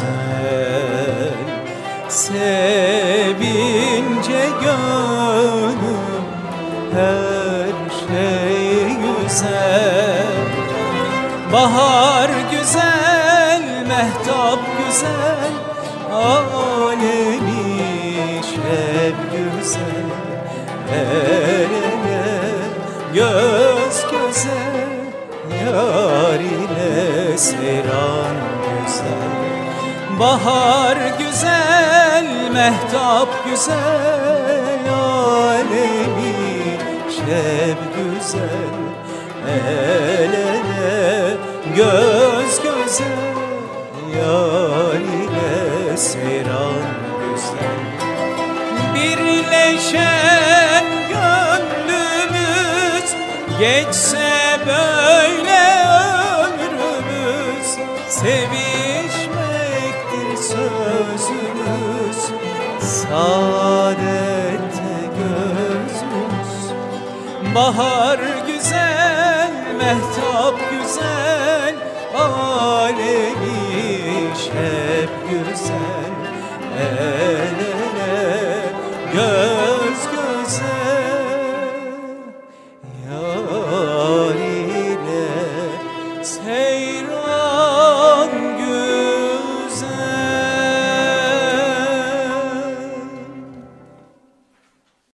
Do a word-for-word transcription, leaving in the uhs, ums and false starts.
güzel, sevince gönül her şey güzel. Bahar güzel, mehtap güzel, alemi şeb güzel. El ele, göz göze, yar ile seyran güzel. Bahar güzel, mehtap güzel, alemi şeb güzel. El ele, göz göze, yar ile seyran güzel. Birleşen gönlümüz, geçse böyle ömrümüz. Sevişmektir sözümüz, saadette gözümüz. Bahar güzel, mehtap güzel, alemi şeb güzel. El ele, göz